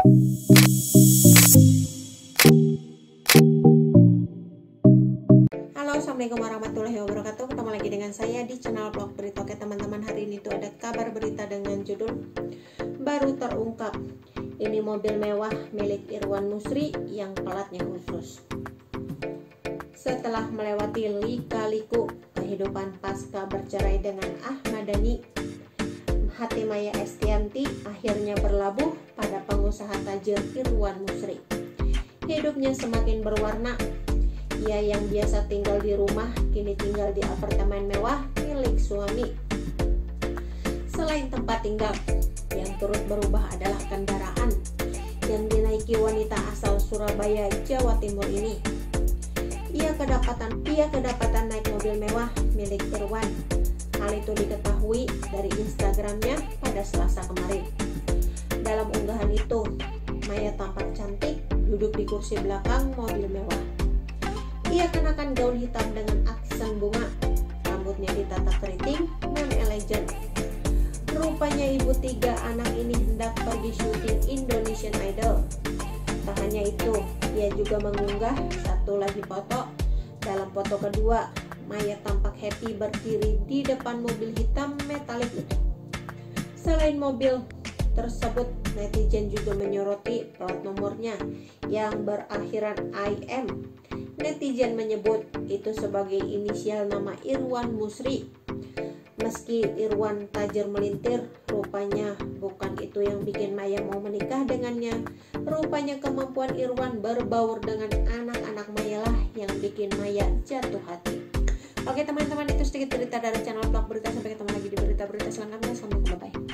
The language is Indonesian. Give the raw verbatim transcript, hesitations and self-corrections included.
Halo, assalamualaikum warahmatullahi wabarakatuh. Ketemu lagi dengan saya di channel Vlog Berita. Oke teman-teman, hari ini tuh ada kabar berita dengan judul baru terungkap. Ini mobil mewah milik Irwan Musri yang pelatnya khusus. Setelah melewati lika-liku kehidupan pasca bercerai dengan Ahmad Dhani, hati Maya Estianty akhirnya berlabuh pada pengusaha tajir Irwan Musri. Hidupnya semakin berwarna. Ia yang biasa tinggal di rumah kini tinggal di apartemen mewah milik suami. Selain tempat tinggal, yang turut berubah adalah kendaraan yang dinaiki wanita asal Surabaya, Jawa Timur ini. Ia kedapatan ia kedapatan naik mobil mewah milik Irwan. Hal itu diketahui dari Instagramnya pada Selasa kemarin. Dalam unggahan itu, Maya tampak cantik duduk di kursi belakang mobil mewah. Ia kenakan gaun hitam dengan aksen bunga, rambutnya ditata keriting non elegan. Rupanya ibu tiga anak ini hendak pergi syuting Indonesian Idol. Tak hanya itu, ia juga mengunggah satu lagi foto. Dalam foto kedua, Maya tampak happy berdiri di depan mobil hitam metalik itu. Selain mobil tersebut, netizen juga menyoroti plat nomornya yang berakhiran I M. Netizen menyebut itu sebagai inisial nama Irwan Musri. Meski Irwan tajir melintir, rupanya bukan itu yang bikin Maya mau menikah dengannya. Rupanya kemampuan Irwan berbaur dengan anak-anak Maya lah yang bikin Maya jatuh hati. Oke teman-teman, itu sedikit berita dari channel Vlog Berita. Sampai ketemu lagi di berita-berita selanjutnya. Assalamualaikum, bye-bye.